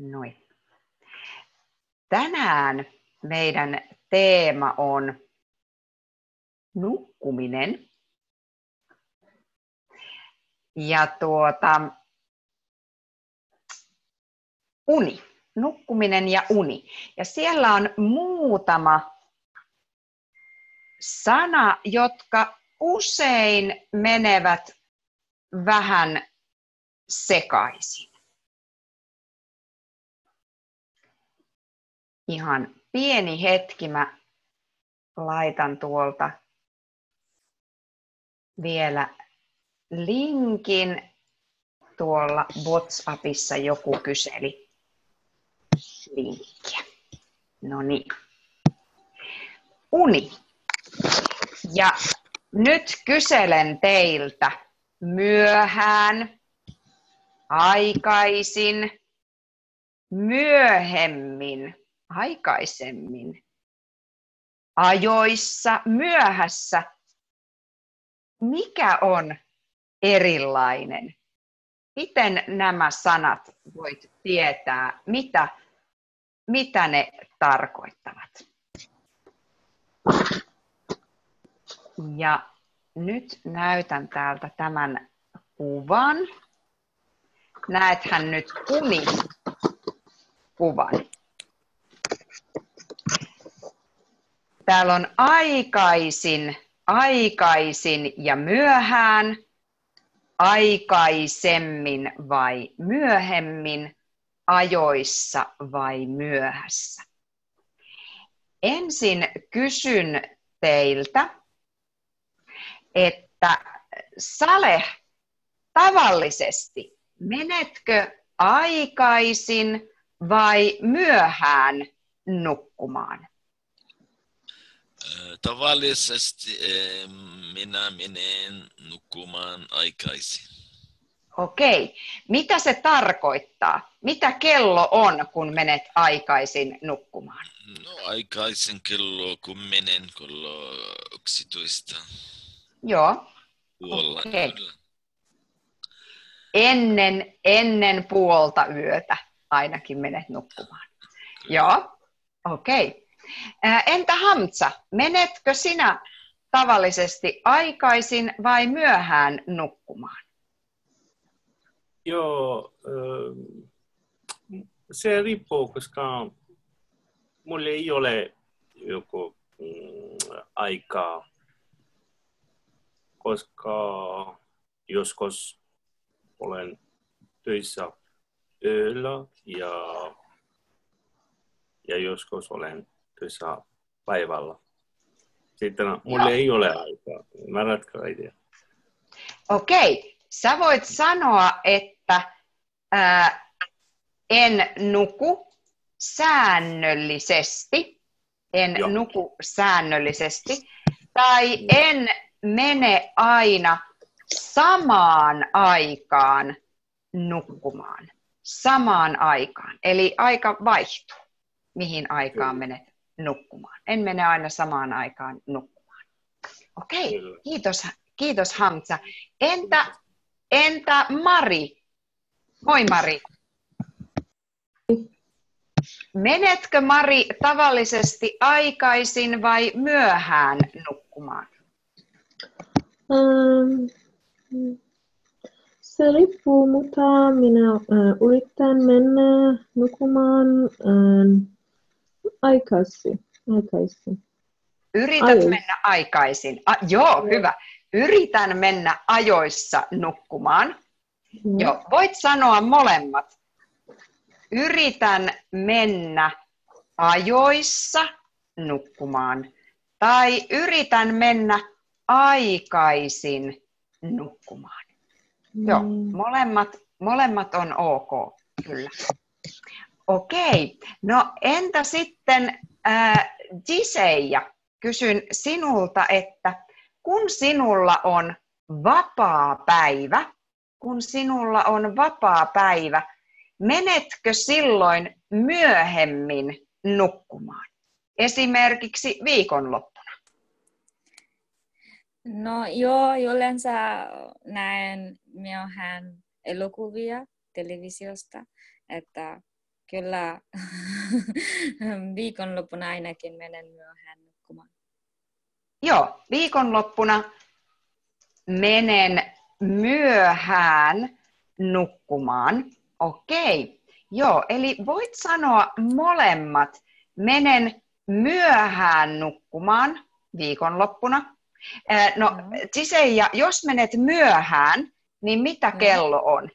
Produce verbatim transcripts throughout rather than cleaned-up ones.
Noin. Tänään meidän teema on nukkuminen. Ja tuota, uni. Nukkuminen ja uni. Ja siellä on muutama sana, jotka usein menevät vähän sekaisin. Ihan pieni hetki, mä laitan tuolta vielä linkin. Tuolla WhatsAppissa joku kyseli linkkiä. No niin. Uni. Ja nyt kyselen teiltä myöhään, aikaisin, myöhemmin, aikaisemmin, ajoissa, myöhässä. Mikä on erilainen? Miten nämä sanat voit tietää, mitä, mitä ne tarkoittavat? Ja nyt näytän täältä tämän kuvan. Näethän nyt unikuvan. Täällä on aikaisin, aikaisin ja myöhään, aikaisemmin vai myöhemmin, ajoissa vai myöhässä. Ensin kysyn teiltä, että Saleh, tavallisesti menetkö aikaisin vai myöhään nukkumaan? Tavallisesti minä menen nukkumaan aikaisin. Okei. Mitä se tarkoittaa? Mitä kello on, kun menet aikaisin nukkumaan? No aikaisin kello kun menen kello yksitoista. Joo. Puolella Okei. yöllä. Ennen, ennen puolta yötä ainakin menet nukkumaan. Joo. Okei. Entä Hamza, menetkö sinä tavallisesti aikaisin vai myöhään nukkumaan? Joo, se riippuu, koska mulla ei ole joku mm, aikaa, koska joskus olen töissä yöllä ja, ja joskus olen töissä päivällä. Sitten mulla ei ole aikaa. Mä ratkaan itse. Okei. Sä voit sanoa, että ää, en nuku säännöllisesti. En Joo. nuku säännöllisesti. Tai en mene aina samaan aikaan nukkumaan. Samaan aikaan. Eli aika vaihtuu, mihin aikaan menet nukkumaan. En mene aina samaan aikaan nukkumaan. Okei, kiitos, kiitos Hamza. Entä, entä Mari? Moi Mari. Menetkö Mari tavallisesti aikaisin vai myöhään nukkumaan? Um, se riippuu, mutta minä uh, yritän mennä nukkumaan uh, aikaisin. aikaisin. Yrität Ajoissa. mennä aikaisin. A, joo, hyvä. Yritän mennä ajoissa nukkumaan. Mm. Joo, voit sanoa molemmat. Yritän mennä ajoissa nukkumaan. Tai yritän mennä aikaisin nukkumaan. Mm. Joo, molemmat, molemmat on ok, kyllä. Okei, no entä sitten äh, Giseija, kysyn sinulta, että kun sinulla on vapaa päivä, kun sinulla on vapaa päivä, menetkö silloin myöhemmin nukkumaan? Esimerkiksi viikonloppuna. No joo, yleensä näen myöhään elokuvia televisiosta, että kyllä viikonloppuna ainakin menen myöhään nukkumaan. Joo, viikonloppuna menen myöhään nukkumaan. Okei. Joo, eli voit sanoa molemmat. Menen myöhään nukkumaan viikonloppuna. No, Ciseija, jos menet myöhään, niin mitä kello on?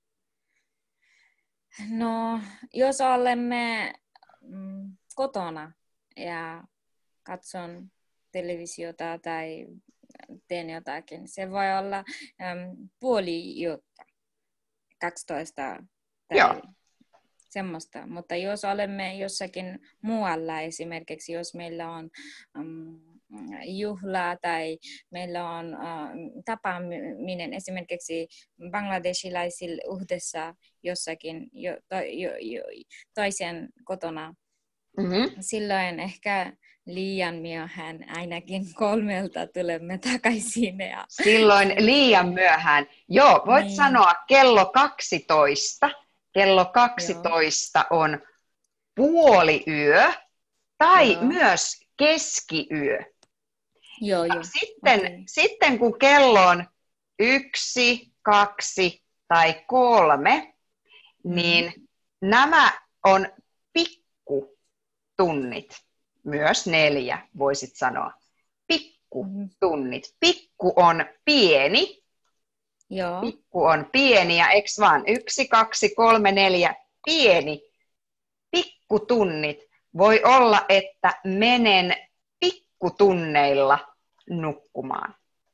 No, jos olemme mm, kotona ja katson televisiota tai teen jotakin, se voi olla äm, puoli jotta, kaksitoista tai Joo. semmoista. Mutta jos olemme jossakin muualla, esimerkiksi jos meillä on äm, juhla tai meillä on äh, tapaaminen esimerkiksi bangladeshilaisilla yhdessä jossakin jo, to, jo, jo, toisen kotona. Mm-hmm. Silloin ehkä liian myöhään, ainakin kolmelta tulemme takaisin. Ja... Silloin liian myöhään. Joo, voit niin. sanoa kello kaksitoista. Kello kaksitoista Joo. on puoli yö tai Joo. myös keskiyö. Joo, jo. Sitten, okay. sitten kun kello on yksi, kaksi tai kolme, mm. niin nämä on pikkutunnit. Myös neljä, voisit sanoa. Pikkutunnit. Pikku on pieni. Joo. Pikku on pieni ja eks vaan? Yksi, kaksi, kolme, neljä. Pieni. Pikkutunnit. Voi olla, että menen pikkutunneilla nukkumaan.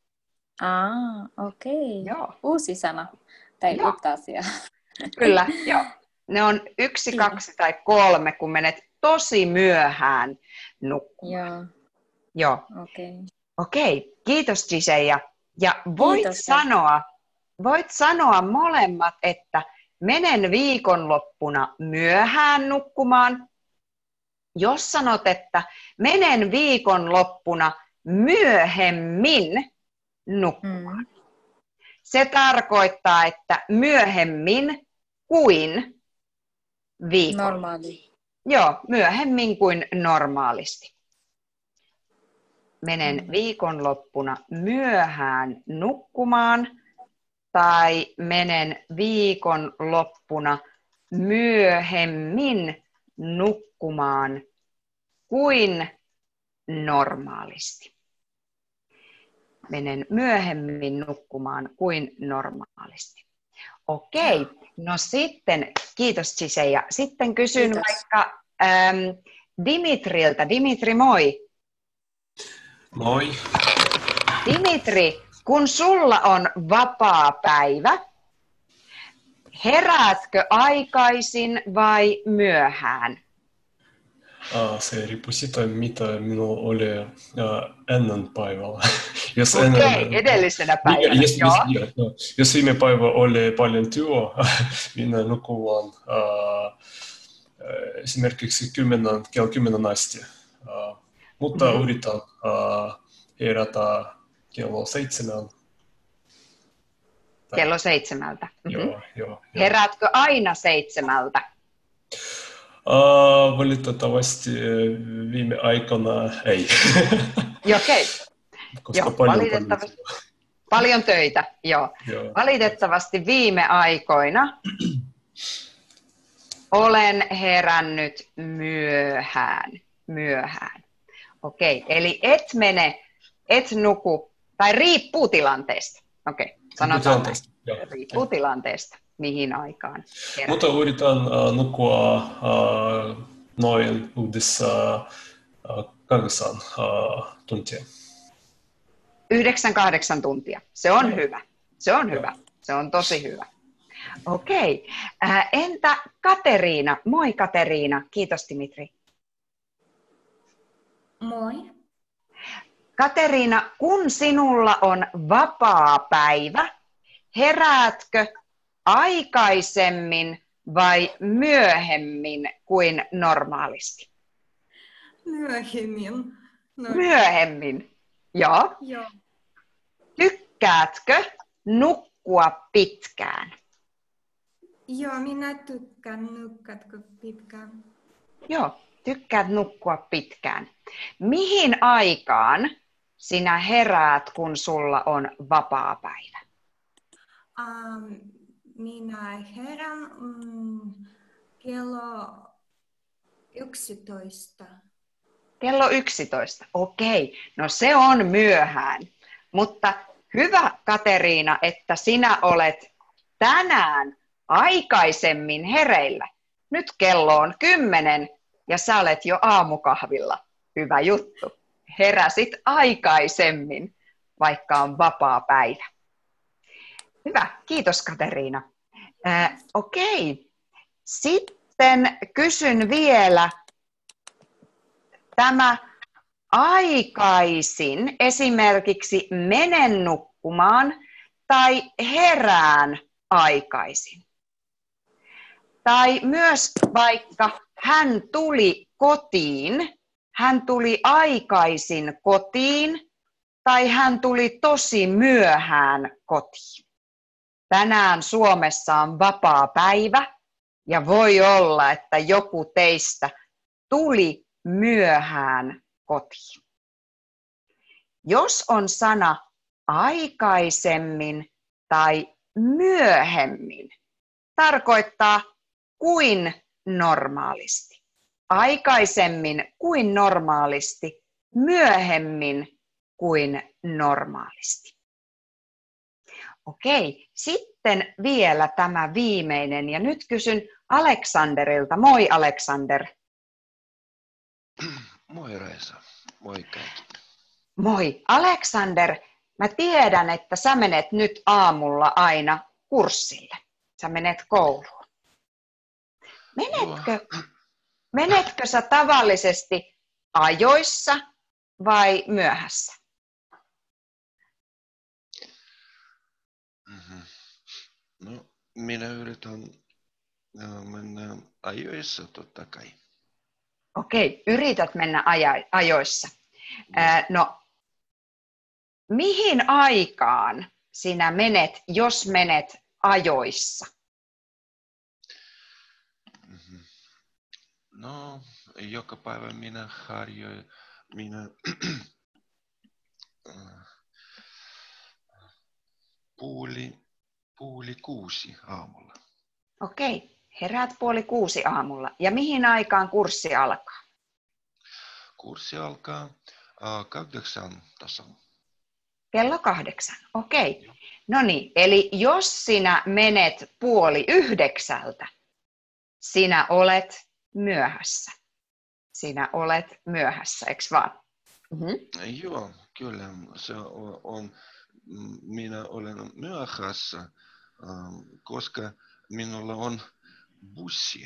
Ah, okei. Okay. Joo. Uusi sana. Tai Joo. uutta asiaa. Kyllä, joo. Ne on yksi, Kyllä. kaksi tai kolme, kun menet tosi myöhään nukkumaan. Joo. Joo. Okei. Okay. Okei, kiitos Ciseija. Ja voit Kiitos. sanoa, voit sanoa molemmat, että menen viikonloppuna myöhään nukkumaan. Jos sanot, että menen viikonloppuna myöhemmin nukkumaan. Mm. Se tarkoittaa, että myöhemmin kuin viikolla. Normaali. Joo, myöhemmin kuin normaalisti. Menen viikonloppuna myöhään nukkumaan tai menen viikonloppuna myöhemmin nukkumaan kuin normaalisti. Menen myöhemmin nukkumaan kuin normaalisti. Okei, no sitten, kiitos Ciseija. Sitten kysyn kiitos. vaikka ähm, Dimitriltä. Dimitri, moi. Moi. Dimitri, kun sulla on vapaa päivä, heräätkö aikaisin vai myöhään? Ah, se riippuu siitä, mitä minulla oli uh, ennen päivällä. Jos Okei, okay, ennen, edellisenä päivänä, jos, joo. Jos, jos, jos viime päivä oli paljon työtä, minä nukuvan uh, esimerkiksi kymmenen, kello kymmenen asti. Uh, mutta mm-hmm. yritän uh, herätä kello seitsemän. Kello seitsemältä. Mm-hmm. Joo, joo, joo. Heräätkö aina seitsemältä? Uh, valitettavasti viime aikana ei. Okei. Koska joo, paljon, valitettavasti paljon, paljon töitä. Joo. Joo. Valitettavasti viime aikoina olen herännyt myöhään. Myöhään. Okei, eli et mene, et nuku, tai riippuu tilanteesta. Okei, sanotaan näin. Riippuu tilanteesta. Mihin aikaan herää. Mutta yritän uh, nukkua uh, noin yhdessä uh, kahdeksan uh, tuntia. Yhdeksän, kahdeksan tuntia. Se on no. hyvä. Se on no. hyvä. Se on tosi hyvä. Okei. Äh, entä Kateriina? Moi Kateriina. Kiitos Dimitri. Moi. Kateriina, kun sinulla on vapaa päivä, heräätkö aikaisemmin vai myöhemmin kuin normaalisti? Myöhemmin. No. Myöhemmin, joo. Joo. Tykkäätkö nukkua pitkään? Joo, minä tykkään nukkua pitkään. Joo, tykkäät nukkua pitkään. Mihin aikaan sinä heräät, kun sulla on vapaapäivä? Um, minä herään mm, kello yksitoista. Kello yksitoista. Okei, no se on myöhään. Mutta hyvä, Kateriina, että sinä olet tänään aikaisemmin hereillä. Nyt kello on kymmenen ja sä olet jo aamukahvilla. Hyvä juttu. Heräsit aikaisemmin, vaikka on vapaa päivä. Hyvä, kiitos Kateriina. Äh, okei, sitten kysyn vielä tämä aikaisin, esimerkiksi menen nukkumaan tai herään aikaisin. Tai myös vaikka hän tuli kotiin, hän tuli aikaisin kotiin tai hän tuli tosi myöhään kotiin. Tänään Suomessa on vapaa päivä ja voi olla, että joku teistä tuli myöhään kotiin. Jos on sana aikaisemmin tai myöhemmin, tarkoittaa kuin normaalisti. Aikaisemmin kuin normaalisti, myöhemmin kuin normaalisti. Okei, sitten vielä tämä viimeinen ja nyt kysyn Aleksanderilta. Moi Aleksander. Moi Reisa, moi kaikki. Moi Aleksander, mä tiedän, että sä menet nyt aamulla aina kurssille. Sä menet kouluun. Menetkö, menetkö sä tavallisesti ajoissa vai myöhässä? Mm-hmm. No, minä yritän mennä ajoissa totta kai. Okei, yrität mennä aja- ajoissa. Ää, no, mihin aikaan sinä menet, jos menet ajoissa? Mm-hmm. No, joka päivä minä harjoin, minä puoli, puoli kuusi aamulla. Okei, heräät puoli kuusi aamulla. Ja mihin aikaan kurssi alkaa? Kurssi alkaa uh, kahdeksan tasan. Kello kahdeksan, okei. No niin, eli jos sinä menet puoli yhdeksältä, sinä olet myöhässä. Sinä olet myöhässä, eikö vaan? Mm-hmm. Joo, kyllä. Se on, minä olen myöhässä, koska minulla on bussi.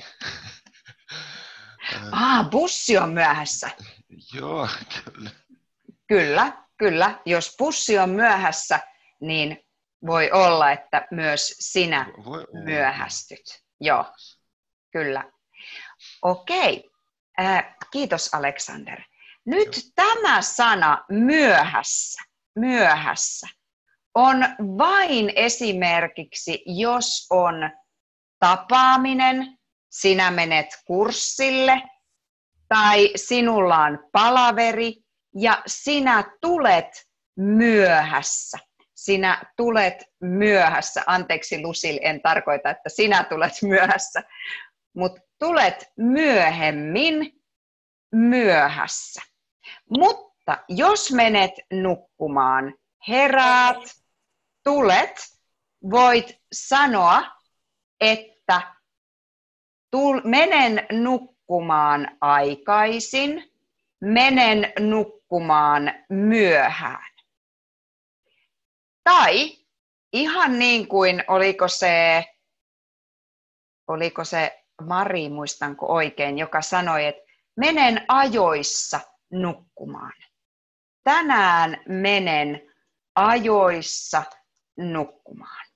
Ah, bussi on myöhässä. Joo, kyllä. Kyllä, kyllä. Jos bussi on myöhässä, niin voi olla, että myös sinä myöhästyt. Joo, kyllä. Okei, äh, kiitos Aleksander. Nyt Joo. Tämä sana myöhässä, myöhässä on vain esimerkiksi, jos on tapaaminen, sinä menet kurssille tai sinulla on palaveri ja sinä tulet myöhässä. Sinä tulet myöhässä. Anteeksi Lusil, en tarkoita, että sinä tulet myöhässä, mutta tulet myöhemmin myöhässä. Mutta jos menet nukkumaan, heräät, tulet, voit sanoa, että tul, menen nukkumaan aikaisin, menen nukkumaan myöhään. Tai ihan niin kuin, oliko se, oliko se Mari, muistanko oikein, joka sanoi, että menen ajoissa nukkumaan. Tänään menen ajoissa nukkumaan.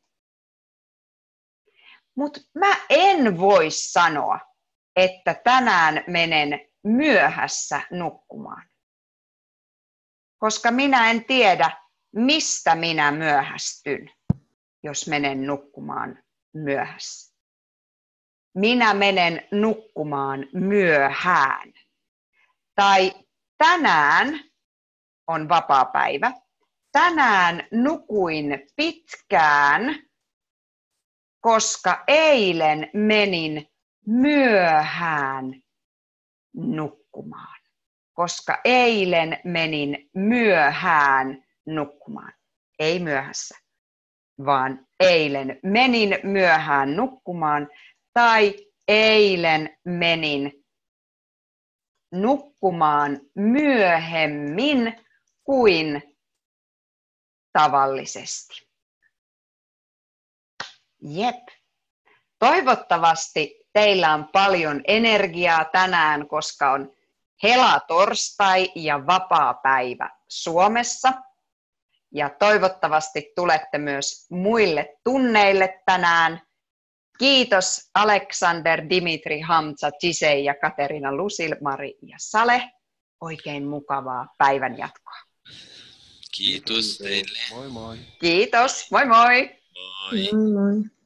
Mutta mä en voi sanoa, että tänään menen myöhässä nukkumaan. Koska minä en tiedä, mistä minä myöhästyn, jos menen nukkumaan myöhässä. minä menen nukkumaan myöhään. Tai tänään on vapaapäivä. Tänään nukuin pitkään, koska eilen menin myöhään nukkumaan. Koska eilen menin myöhään nukkumaan. Ei myöhässä, vaan eilen menin myöhään nukkumaan. Tai eilen menin nukkumaan myöhemmin kuin tavallisesti. Jep. Toivottavasti teillä on paljon energiaa tänään, koska on helatorstai ja vapaapäivä Suomessa. Ja toivottavasti tulette myös muille tunneille tänään. Kiitos Aleksander, Dimitri, Hamza, Gisei ja Katerina, Lusil, Mari ja Sale. Oikein mukavaa päivän jatkoa. Kiitos teille. Moi moi. Kiitos. Moi moi. Moi. Moi moi.